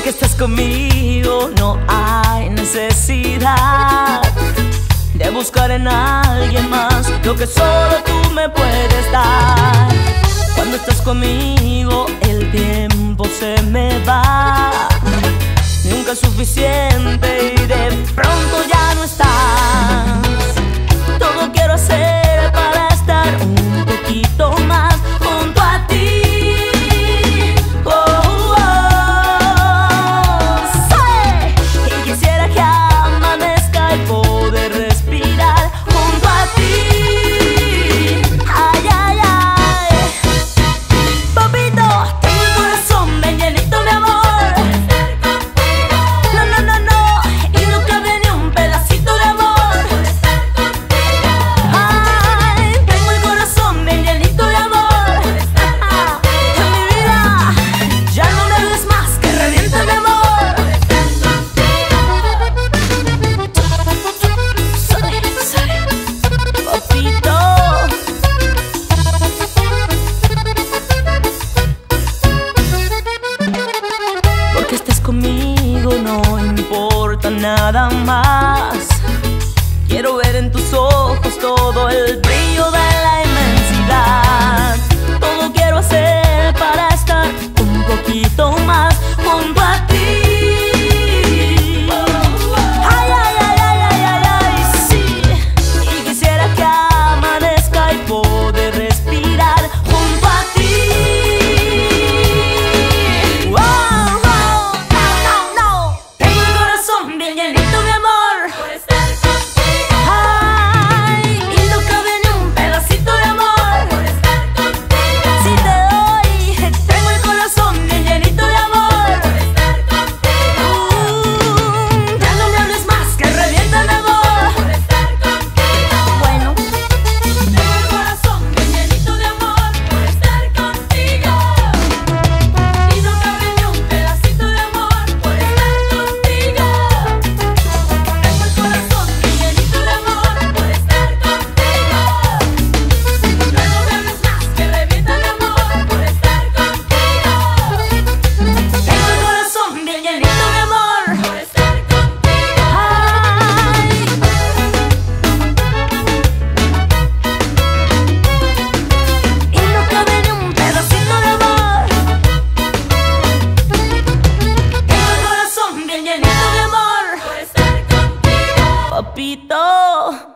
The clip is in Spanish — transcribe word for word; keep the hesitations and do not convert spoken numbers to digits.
Porque estás conmigo, no hay necesidad de buscar en alguien más lo que solo tú me puedes dar. Cuando estás conmigo el tiempo se me va, nunca es suficiente y de pronto ya no estás. Todo quiero hacer para estar un poquito más junto a ti. Oh, oh, sí. Y quisiera que amanezca y poder respirar junto a ti. Ay, ay, ay. Papito, tengo el corazón bien llenito de amor. No, no, no, no, y no cabe ni un pedacito de amor. Ay, tengo el corazón bien llenito de amor. En mi vida, ya no me hables más, que revienta mi amor. Sale, sale, papito. Porque estás conmigo no importa nada más. Quiero ver en tus ojos todo el brillo de la inmensidad. Todo quiero hacer para estar un poquito más junto a ti. Ay, ay, ay, ay, ay, ay, ay, sí. Y quisiera que amanezca y poder respirar junto a ti. Wow, wow, no, no, no. Tengo el corazón bien llenito de amor. Ay, y no cabe ni un pedacito de amor. Si te doy, tengo el corazón bien llenito de amor. Mm, ya no me hables más, que revienta mi amor. Bueno, tengo el corazón bien llenito de amor por estar contigo. Y no cabe ni un pedacito de amor por estar contigo. Tengo el corazón bien llenito de amor por estar contigo. Ya no me hables más, que revienta mi amor por estar contigo. Tengo el corazón bien llenito de amor por estar contigo. Ay. Y no cabe ni un pedacito de amor. Tengo el corazón bien llenito de amor por estar contigo, papito.